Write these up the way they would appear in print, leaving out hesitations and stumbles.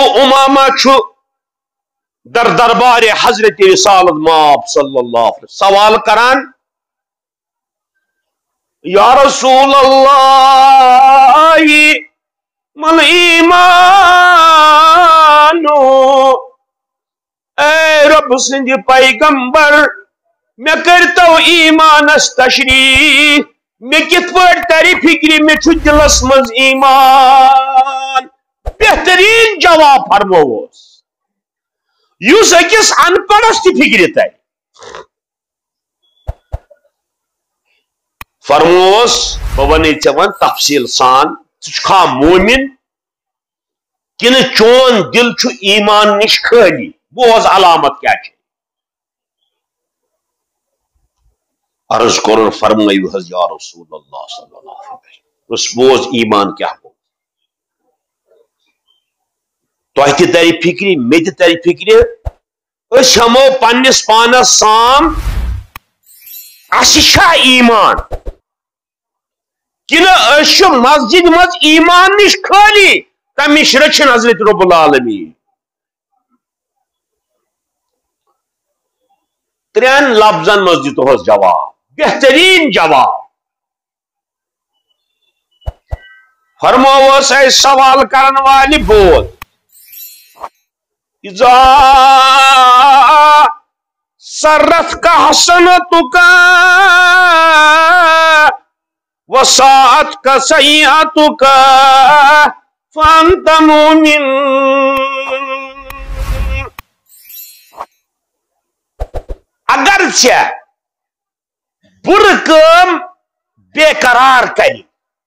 امامہ در دربار حضرت رسالت ماب صلی اللہ علیہ وسلم سوال کران یا رسول اللہ مل ایمانو اے رب سند پیغمبر میں کرتو ایمانس تشریح میں کت پڑ تری فکری میں چھو دلس مز ایمان بہترین جواب فرموس یوس اکس ان پڑھس تی فکری تری فرموس بوانی چون تفصیل سان ژھا مومن کن چون دل چھو ایمان نش خالی بوز علامت کیا چھ عرض کرن فرمائیو حض یا رسول اللہ صلی اللہ علیہ وسلم اس بوز ایمان کیا ہو تو تی تری فکری میں تی تری فکری اس ہمو پنس پانس سام اسشا ایمان کن اس مسجد مز ایمان نش خالی تمش رچن حضرت رب العالمین ترین لفظن مز دتوس جواب بہترین جواب فرموس اے سوال کرن والی بول اذا سرتک حسنتک وساءتک سیئتک فانت مومن اگرچہ بر کام بے قرار کری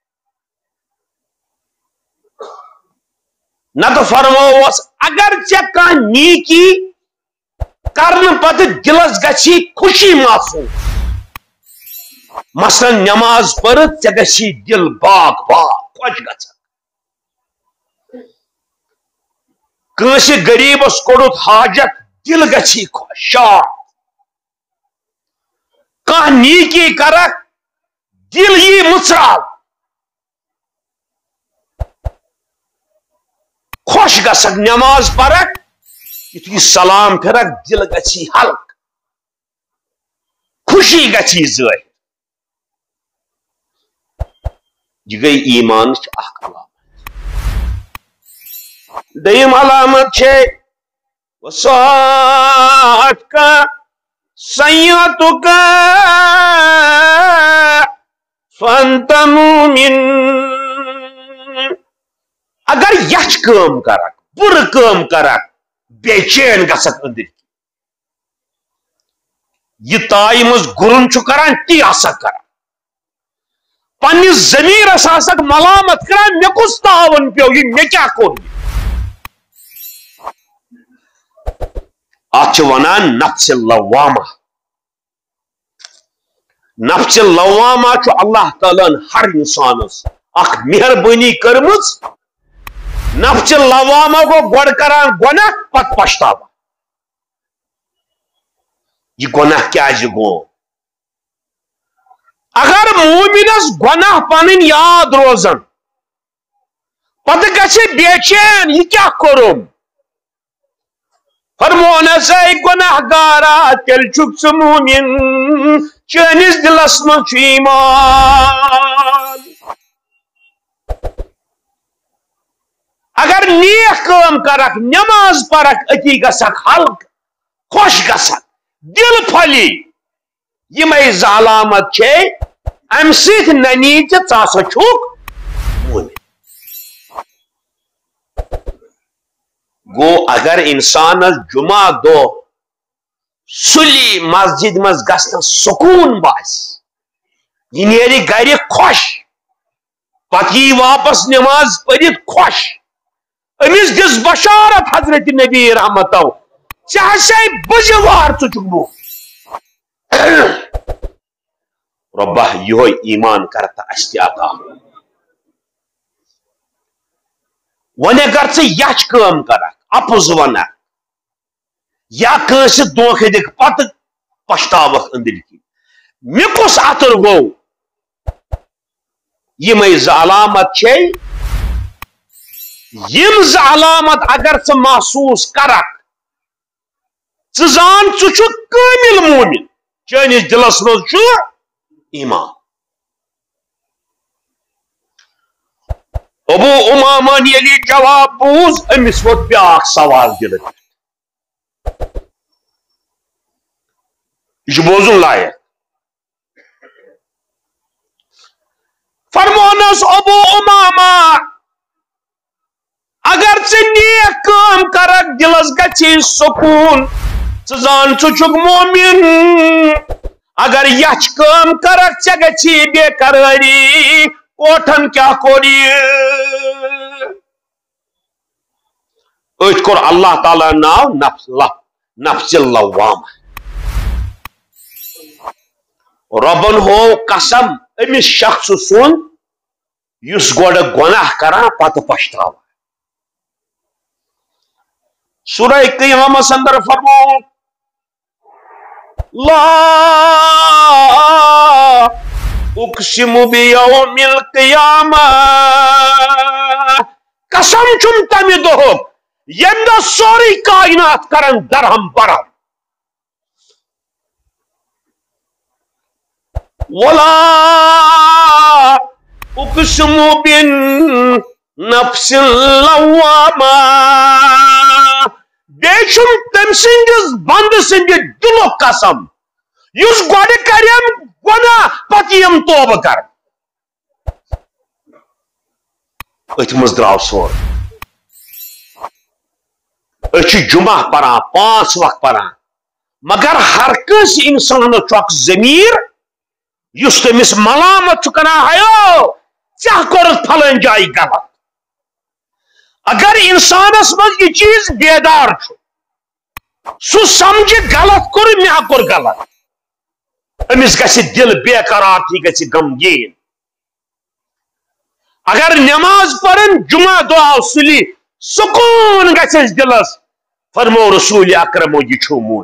نہ تو فرموس اگرچہ کان نیکی کرن پتہ دلس گچھی خوشی محسوس مثلا نماز پڑھ ژے گچھی دل باغ باغ خوش گژھان کٲنٛسہِ غریبس کوٚڑُتھ حاجت دل گچھی خوش شاد کان نیکی کرک دل یہ مچرال خوش گسک نماز پرک یتھی سلام پھرک دل گچھی حلق خوشی گچھی ظاہر یہ گئی ایمان اخ علامت دیم علامت چھے وساعتک سیئتک فانت مومن اگر یچ کام کرک بر کام کرک بے چین گسک اندر یہ تائی مز گرن چھو کران تی آسک کران پنی ضمیر اساسک ملامت کران میں کس تعاون پیو یہ میں کیا کون آج ونان نفس اللوامہ نفس اللوامہ چھو اللہ تعالیٰ ہر انسان اخ مہربانی کرمز نفس اللوامہ کو گوڑ کران گناہ پت پشتاوا یہ گناہ کیا جی گو اگر مومنس گناہ پنن یاد روزن پتہ گچھے بے چین یہ کیا کرم فرمونس اے گناہ گارا تیل چھک سہ مومن چانس دلس من چھ ایمان اگر نیک کام کرک نماز پرک اتی گسک حلق خوش گسک دل پھلی یہ علامت چھے ام سیت ننیت ژاسا چھوک مومن گو اگر انسان جمعہ دو سلی مسجد مز گسن سکون باس یہ نیری گھر خوش پتہ واپس نماز پڑھت خوش امس دس بشارت حضرت نبی رحمتو ژے بجوار ژچکبو ربہ یہ ایمان کرتا اشتی عطا ون اگر ژے یچ کام کرک اپز ونک یا کنس دھوکہ دک پتہ پشتاوک اندر کی مے کس اتر گو یہ علامت چھے یم ز علامت اگر ث محسوس کرک ث زان ث کامل مومن چانس دلس مز ایمان ابو امامن یلی جواب بوز امس ووت بیاکھ سوال دل یہ بوزن لائق فرمونس ابو امامہ اگر ژٕ نیک کٲم کرکھ دلس گژھی سکون ژٕ زان ژٕ چھُکھ مومن اگر یچھ کٲم کرکھ ژےٚ گژھی بے قرٲری کوٹھن کیا کوٚر یہِ أتھۍ کوٚر اللہ تعالیٰ ناو نفس اللوامہ ربن ہو قسم امس شخص سن یس گوڑ گناہ کران پتہ پشتاوان سورہ قیامت اندر فرمو لا اقسم بیوم القیامہ قسم چھم تمہ دہک یم دہ سوری کائنات کرن درہم برہم ولا اقسم بالنفس اللوامہ بیچم تم سندس بند سند دلو قسم یس گوڑ کریم گناہ پتیم توبہ کر ات مز درو سور اچھ جمعہ پران 5 وقت پران مگر ہر کس انسان چھ ضمیر یس تمس ملامت کران ہیو ژےٚ کوٚرُتھ پھلٲنۍ جایہِ غلط اگر انسانس مز یہ چیز بیدار سہ سمجھ غلط کور مے کور غلط امس گژھِ دل بے قرار تھی گژھِ غمگین اگر نماز پرن جمعہ دعا سلی سکون گژھس دلس فرمو رسول اکرم یہ چھو مون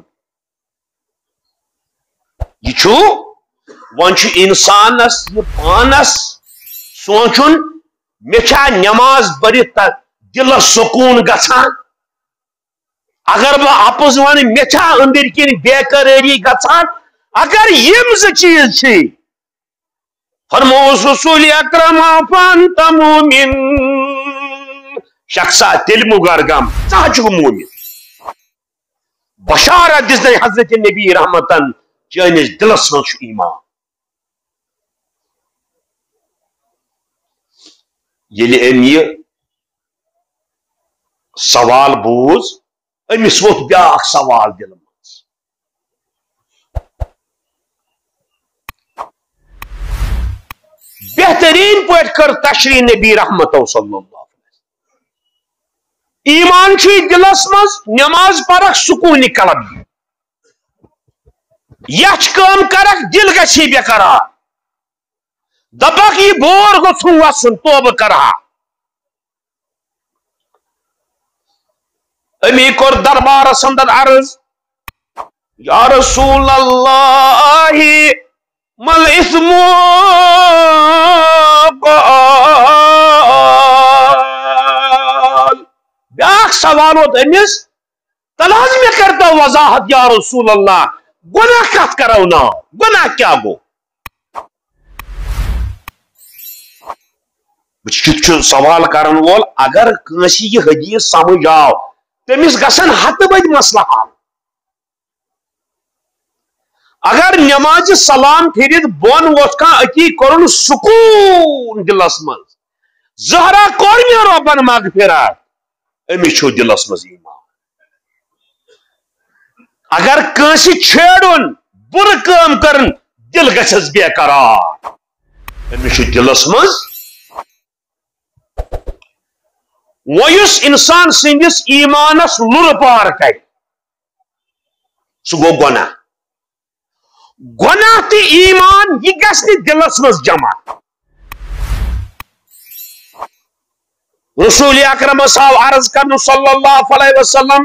یہ چھو ون انسانس یہ پانس سوچن مے چھا نماز پرت دلس سکون گژھان اگر بہ اپز ون مے چھا اندر کن بے قراری گژھان اگر یم ز چیز چھ فرموس رسول اکرم فانت مومن شخصا تیل مگر گم ژٕ چھُکھ مومن بشارت دِژ حضرت نبی رحمتن چٲنِس دلس منٛز چھُ ایمان ییٚلہِ أمۍ یہِ سوال بوز أمِس ووٚتھ بیٛاکھ سوال دِلہٕ منٛز بہترین پٲٹھۍ کٔر تشریح نبی رحمتو صلی اللہ علیہ وسلم ایمان چھُ دلس منٛز نماز پرکھ سکوٗنہِ قلب یچھ کٲم کرکھ دل گژھی بے قرار دپکھ یہ بور گوٚژھُم وسُن توبہٕ کرہا امی کوٚر دربارس اندر عرض یا رسول اللہ مل اسم بیاکھ سوال ووت أمِس تل حظ مےٚ کٔرتو وضاحت یا رسول اللہ گناہ کتھ کرو ناو گناہ کیا گو یہ سوال کرن وول اگر کٲنٛسہِ یہ حدیث سمجھ آو تمس گژھن ہتہٕ بٔدۍ مسلہٕ حل اگر نماز سلام پھرت بون ووتھ کانٛہہ أتی کوٚرُن سکوٗن دلس منٛز زہرا کوٚر مےٚ رۄبن مغفرت أمِس چھُ دلس منٛز ایمان اگر کٲنٛسہِ چھیڑُن بُرٕ کٲم کرن دل گژھٮ۪س بے قرار أمِس چھُ دلس منٛز ویس انسان سندس ایمانس لر پار کر سہ گو گناہ گناہ تہ ایمان یہ گژھِ نہٕ دلس مز جمع رسول اکرمس آو عرض کرن صلی اللہ علیہ وسلم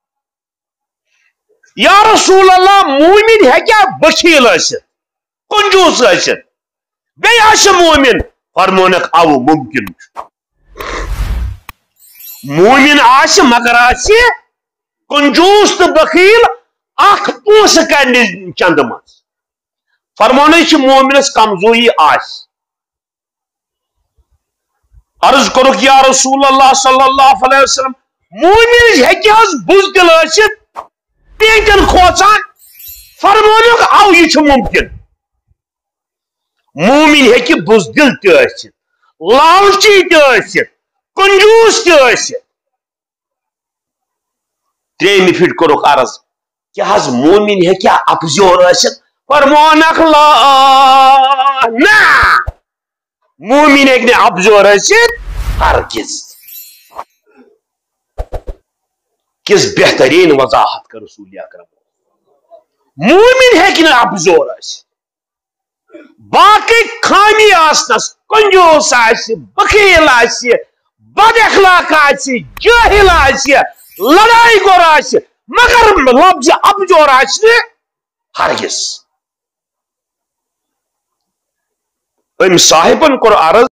یا رسول اللہ مومن ہیکیا بخیل ٲسِتھ کنجوس ٲسِتھ بیٚیہِ آسہِ مومن فرمونکھ او ممکن مومن آش مگر آش کنجوس تو بخیل اخ پوس کرنے چند مز فرمانے چھ مومنس کمزوری آش عرض کرک یا رسول اللہ صلی اللہ علیہ وسلم مومن ہیکہ حظ بزدل ٲسِتھ پیٹن کھوژان فرمانُک او یہ چھ ممکن مومن ہیکہ بزدل تہ ٲسِتھ لالچی تہ ٲسِتھ کنجوس تہ ٲسِتھ ترٛیٚیمہِ پھِرِ کوٚرُکھ عرض کیٛاہ حظ مومن ہیکہ اپزیور ٲسِتھ فرمانکھ لا نہ مومن ہیکہ نہٕ اپزیور ٲسِتھ ہرگز کس بہترین وضاحت کر رسول اکرم مومن ہیکہ نہٕ اپزور ٲسِتھ باقی خامی آسنس کنجوس آسہِ بخیل آسہِ بد اخلاق آسہِ جاہل آسہِ لڑائی گور آسہِ مگر لفظ ابجور آسہِ نہٕ ہرگز ام صاحبن کوٚر عرض